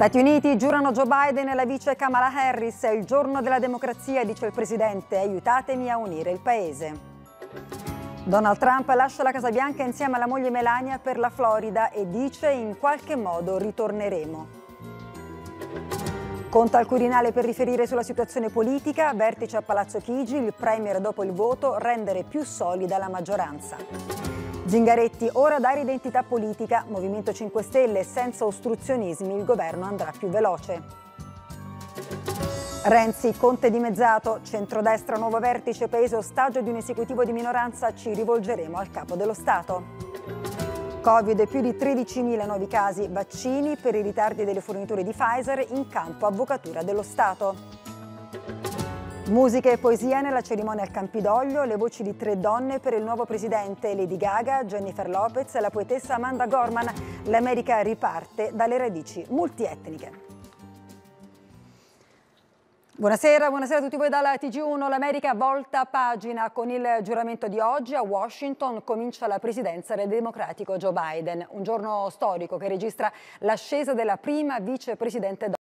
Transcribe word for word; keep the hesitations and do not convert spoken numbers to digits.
Stati Uniti giurano Joe Biden e la vice Kamala Harris. È il giorno della democrazia, dice il presidente. Aiutatemi a unire il paese. Donald Trump lascia la Casa Bianca insieme alla moglie Melania per la Florida e dice in qualche modo ritorneremo. Conta al Quirinale per riferire sulla situazione politica, vertice a Palazzo Chigi, il premier dopo il voto, rendere più solida la maggioranza. Zingaretti, ora dare identità politica, Movimento cinque Stelle, senza ostruzionismi il governo andrà più veloce. Renzi, Conte dimezzato, centrodestra nuovo vertice, paese ostaggio di un esecutivo di minoranza, ci rivolgeremo al capo dello Stato. Covid, più di tredicimila nuovi casi, vaccini per i ritardi delle forniture di Pfizer, in campo Avvocatura dello Stato. Musica e poesia nella cerimonia al Campidoglio, le voci di tre donne per il nuovo presidente, Lady Gaga, Jennifer Lopez e la poetessa Amanda Gorman. L'America riparte dalle radici multietniche. Buonasera, buonasera a tutti voi dalla T G uno. L'America volta pagina con il giuramento di oggi. A Washington comincia la presidenza del democratico Joe Biden. Un giorno storico che registra l'ascesa della prima vicepresidente